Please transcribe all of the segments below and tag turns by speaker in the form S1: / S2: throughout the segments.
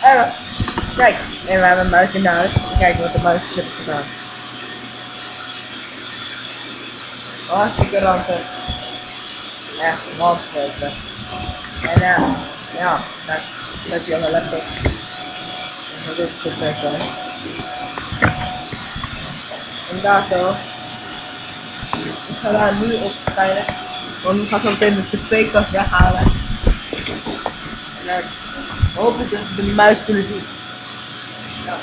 S1: En, kijk, en we hebben een muis in huis. Kijk wat de muis heeft gedaan. Hartstikke ranzig. Echt ranzig. En ja, dat is helemaal lekker. En dat is goed lekker. En daar zo. Ik ga daar nu op schijnen. Want ik ga zo meteen de tv-kast weghalen. En dan hoop ik dat we de muis kunnen zien. Ja,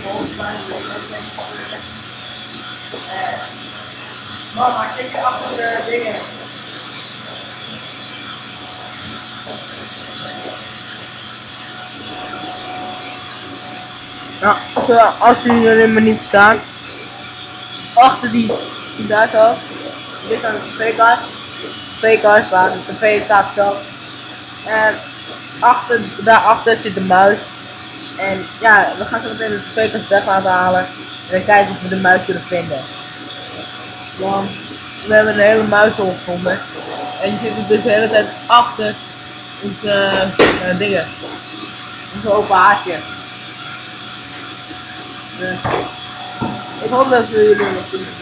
S1: mama, kijk je achter de dingen. Nou, als jullie me niet staan, achter die daar zo, dit aan de tv-kast waar de tv staat zo. En daarachter zit de muis. En ja, we gaan zo meteen de tv-kast weg laten halen. En dan kijken of we de muis kunnen vinden. Want we hebben een hele muishol gevonden. En die zit dus de hele tijd achter onze dingen. Onze open haartje. Dus ik hoop dat we jullie nog kunnen.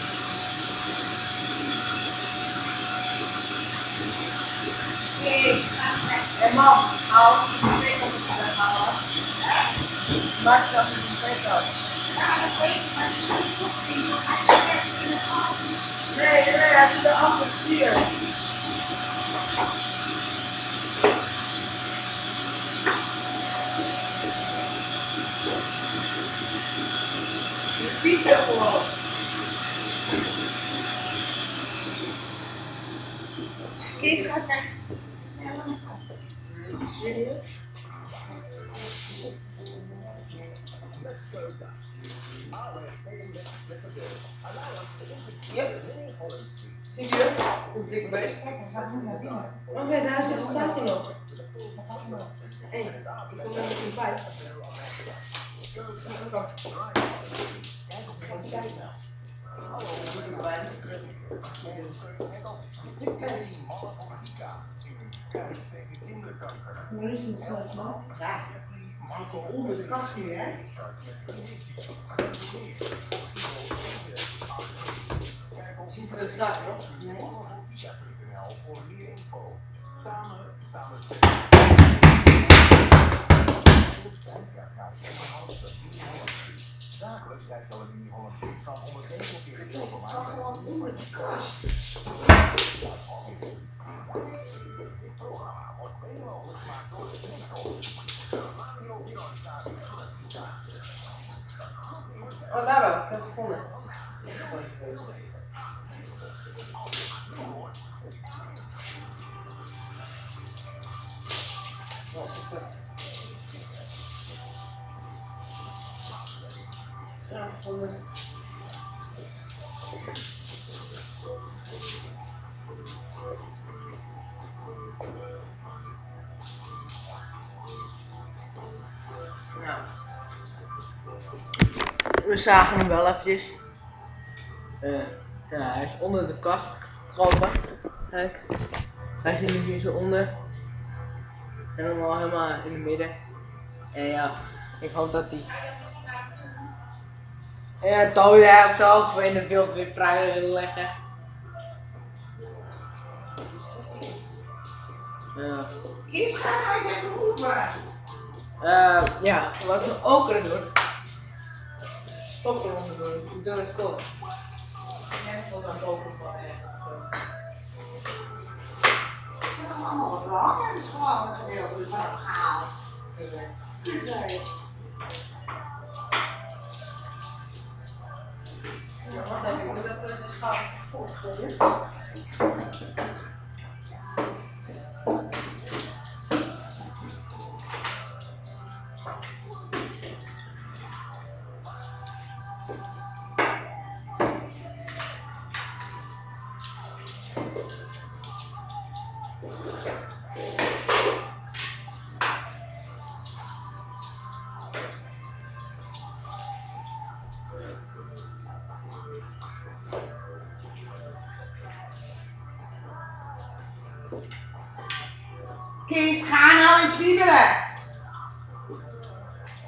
S1: En mam, hou de tv-kast op de weghalen. Maak je dat in de tv-kast. Nee, hij zit erachter, hier. Je ziet het gewoon. Kees gaat weg. Ja, dan is het. Serieus? Yep. Zie je? Hoe dik bezig? Oké, daar staat hij nog. Hé, ik kom er niet bij. Hoe is het zelfs nog? Ja, hij zit onder de kast nu, hè? Ziet er zaak, hoor? Nee. Voor meer info. Samen staan we zakelijk krijgt al een Holland van 149 euro per maand. Gewoon onder de kast. Dit programma wordt mede mogelijk gemaakt door oh, daar wel. Ik heb het gevonden. Oh, succes. Ja, gevonden. Nou, we zagen hem wel eventjes. Ja, hij is onder de kast gekropen. Kijk, hij zit nu hier zo onder. Helemaal in het midden. En ja, ik hoop dat hij dood of zo, of in de wild weer vrij willen leggen. Ja. Kies, ga nou eens even roepen. Ja, wat we ook kunnen doen. Stop eronder doen. Ik doe het stop. En tot aan boven van ze hebben allemaal wat lang en het is gewoon een gedeelte gehaald. Ja, wat heb ik dat de schouw voortgooien? Kees, ga nou eens fiederen!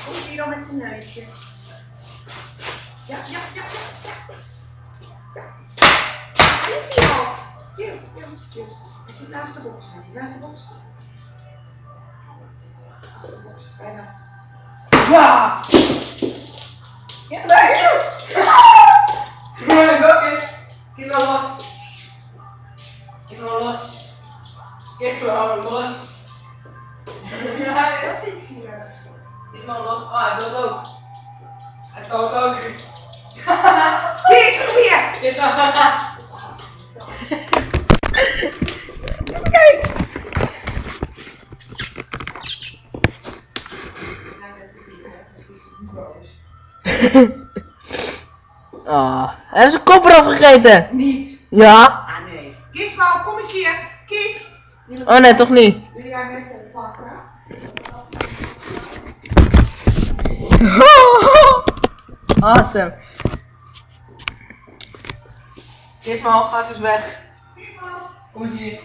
S2: Komt hier dan met zijn neusje. Ja. Daar is hij al. Hier. Hij zit naast de box. Achter de box, bijna.
S1: Ja! Ja, nee! Kies maar los. Kies maar los.
S2: Ja, dat vind ik zielig.
S1: Kies maar los. Ah, hij wil het ook. Hij wil het ook.
S2: Kies, kom hier!
S1: Kies maar. Kijk! Ah, hij heeft zijn kop eraf gegeten.
S2: Niet.
S1: Ja.
S2: Ah nee. Kies maar, kom eens hier. Kies.
S1: Oh nee, toch niet.
S2: Wil jij mij oppakken?
S1: Awesome. Gizmo, gaat dus weg. Kom eens hier.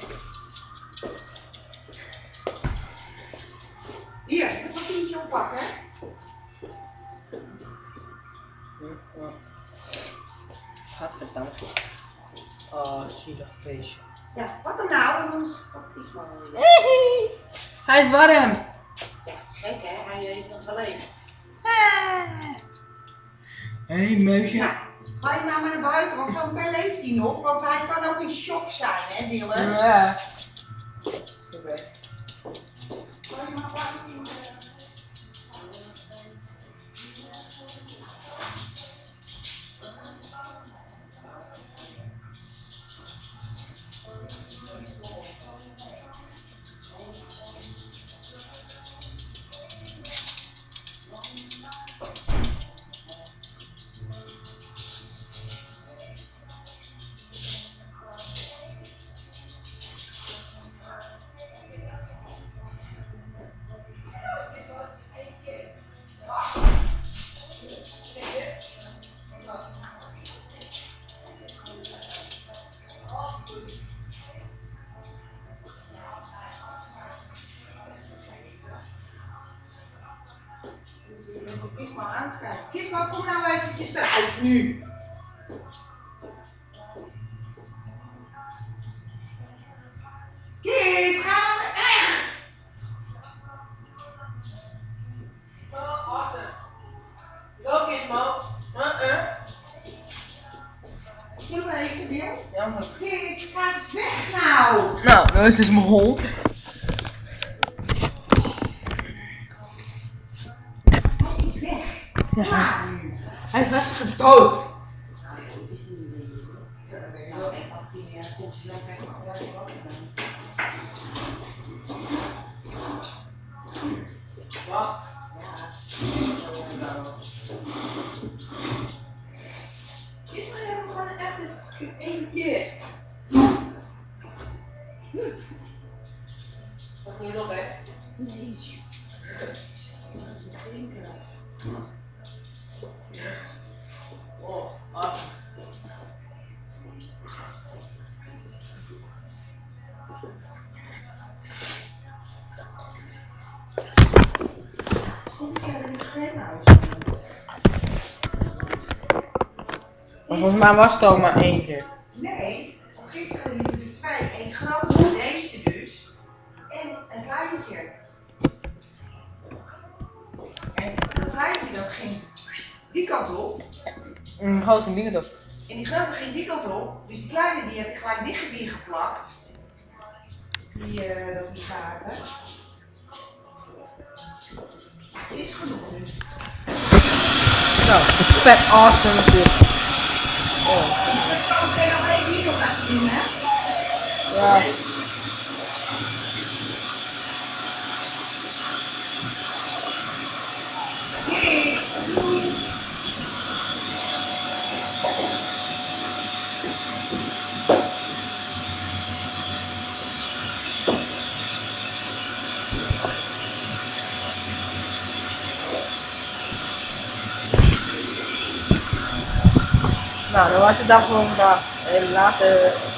S2: Hier, een papiertje oppakken.
S1: Gaat het dan? Oh, zielig beestje.
S2: Ja, pak hem nou, want anders is maar weer.
S1: Hij is warm.
S2: Ja, gek hè, hij heeft nog geleefd.
S1: Hé, muisje.
S2: Ja, ga je nou maar naar buiten, want zometeen leeft hij nog, want hij kan ook in shock zijn, hè, Dylan?
S1: Ja.
S2: Ga je maar buiten. Kisma aan te kijken. Kisma, kom nou eventjes eruit nu. Kis, ga nou weg!
S1: Oh, awesome. Go, Gizmo.
S2: Zullen we even weer?
S1: Ja, maar.
S2: Kis, ga eens weg nou!
S1: Nou, dat is dus mijn hond.
S2: Hij is weg.
S1: Ja.
S2: Klaar nu.
S1: Hij is hartstikke dood.
S2: Nou, het is niet meer. Nou, en als hij komt, dan krijg je nog wel wat.
S1: Wat?
S2: Is maar helemaal gewoon echt één keer.
S1: Wat moet je nog, hè?
S2: Nee.
S1: Oh, awesome.
S2: Goed dat jij er niet geen huis.
S1: Maar volgens mij was het ook maar één keer.
S2: Nee, gisteren liepen er twee. Eén grote, deze dus. En een kleintje. En dat kleintje dat ging die kant op.
S1: Een grote ding op.
S2: En die grote ging die kant op. Dus die kleine die heb ik gelijk dichtgebied geplakt. Die gaten. Ja, het is genoeg nu.
S1: Zo, vet awesome natuurlijk. Oh.
S2: Oké, nog even hier nog aan doen, hè?
S1: Ja. Nou, dat was de dag voor vandaag. En later.